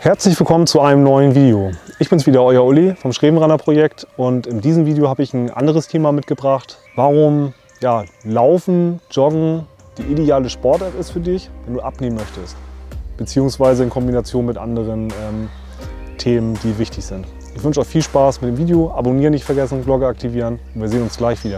Herzlich willkommen zu einem neuen Video. Ich bin's wieder, euer Uli vom Schrebenrunner Projekt, und in diesem Video habe ich ein anderes Thema mitgebracht. Warum Laufen, Joggen die ideale Sportart ist für dich, wenn du abnehmen möchtest, beziehungsweise in Kombination mit anderen Themen, die wichtig sind. Ich wünsche euch viel Spaß mit dem Video, abonnieren nicht vergessen, Glocke aktivieren, und wir sehen uns gleich wieder.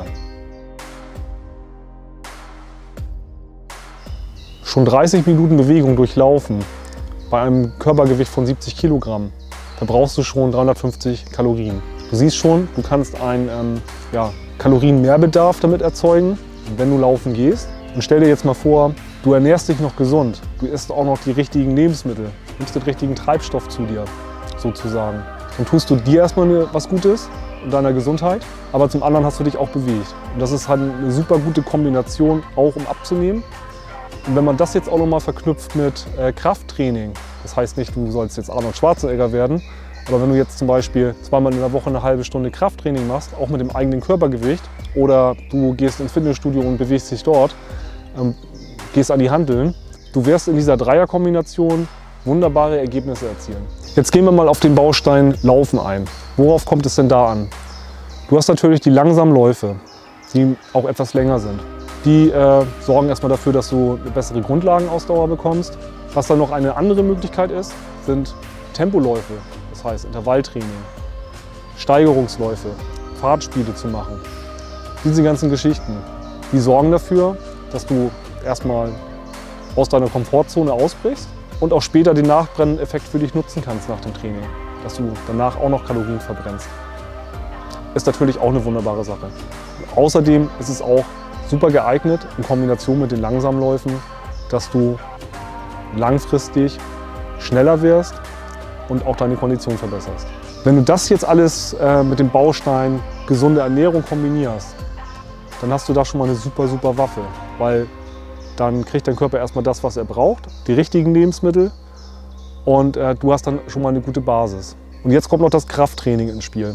Schon 30 Minuten Bewegung durchlaufen bei einem Körpergewicht von 70 Kilogramm verbrauchst du schon 350 Kalorien. Du siehst schon, du kannst einen Kalorienmehrbedarf damit erzeugen, wenn du laufen gehst. Und stell dir jetzt mal vor, du ernährst dich noch gesund, du isst auch noch die richtigen Lebensmittel, nimmst den richtigen Treibstoff zu dir, sozusagen. Dann tust du dir erstmal was Gutes und deiner Gesundheit, aber zum anderen hast du dich auch bewegt. Und das ist halt eine super gute Kombination, auch um abzunehmen. Und wenn man das jetzt auch noch mal verknüpft mit Krafttraining, das heißt nicht, du sollst jetzt Arnold Schwarzenegger werden, aber wenn du jetzt zum Beispiel zweimal in der Woche eine halbe Stunde Krafttraining machst, auch mit dem eigenen Körpergewicht, oder du gehst ins Fitnessstudio und bewegst dich dort, gehst an die Hanteln, du wirst in dieser Dreierkombination wunderbare Ergebnisse erzielen. Jetzt gehen wir mal auf den Baustein Laufen ein. Worauf kommt es denn da an? Du hast natürlich die langsamen Läufe, die auch etwas länger sind. Die sorgen erstmal dafür, dass du eine bessere Grundlagenausdauer bekommst. Was dann noch eine andere Möglichkeit ist, sind Tempoläufe, das heißt Intervalltraining, Steigerungsläufe, Fahrtspiele zu machen. Diese ganzen Geschichten, die sorgen dafür, dass du erstmal aus deiner Komfortzone ausbrichst und auch später den Nachbrenneffekt für dich nutzen kannst nach dem Training, dass du danach auch noch Kalorien verbrennst. Ist natürlich auch eine wunderbare Sache. Außerdem ist es auch super geeignet in Kombination mit den langsamen Läufen, dass du langfristig schneller wirst und auch deine Kondition verbesserst. Wenn du das jetzt alles mit dem Baustein gesunde Ernährung kombinierst, dann hast du da schon mal eine super Waffe, weil dann kriegt dein Körper erstmal das, was er braucht, die richtigen Lebensmittel, und du hast dann schon mal eine gute Basis. Und jetzt kommt noch das Krafttraining ins Spiel.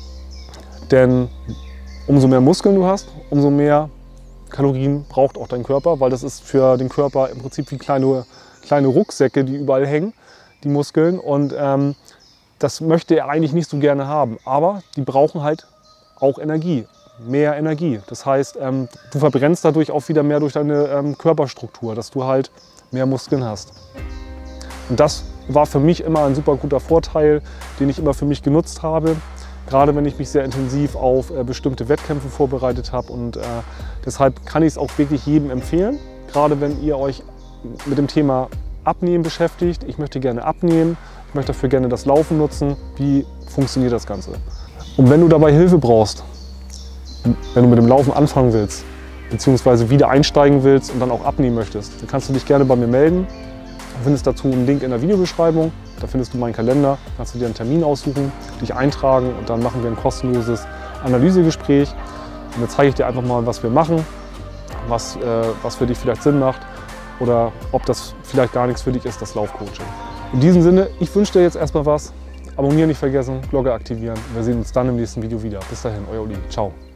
Denn umso mehr Muskeln du hast, umso mehr Kalorien braucht auch dein Körper, weil das ist für den Körper im Prinzip wie kleine Rucksäcke, die überall hängen, die Muskeln. Und das möchte er eigentlich nicht so gerne haben. Aber die brauchen halt auch Energie, mehr Energie. Das heißt, du verbrennst dadurch auch wieder mehr durch deine Körperstruktur, dass du halt mehr Muskeln hast. Und das war für mich immer ein super guter Vorteil, den ich immer für mich genutzt habe. Gerade wenn ich mich sehr intensiv auf bestimmte Wettkämpfe vorbereitet habe, und deshalb kann ich es auch wirklich jedem empfehlen. Gerade wenn ihr euch mit dem Thema Abnehmen beschäftigt. Ich möchte gerne abnehmen, ich möchte dafür gerne das Laufen nutzen. Wie funktioniert das Ganze? Und wenn du dabei Hilfe brauchst, wenn du mit dem Laufen anfangen willst, beziehungsweise wieder einsteigen willst und dann auch abnehmen möchtest, dann kannst du dich gerne bei mir melden. Du findest dazu einen Link in der Videobeschreibung. Da findest du meinen Kalender, kannst du dir einen Termin aussuchen, dich eintragen, und dann machen wir ein kostenloses Analysegespräch. Und dann zeige ich dir einfach mal, was wir machen, was für dich vielleicht Sinn macht oder ob das vielleicht gar nichts für dich ist, das Laufcoaching. In diesem Sinne, ich wünsche dir jetzt erstmal was. Abonnieren nicht vergessen, Glocke aktivieren. Wir sehen uns dann im nächsten Video wieder. Bis dahin, euer Uli. Ciao.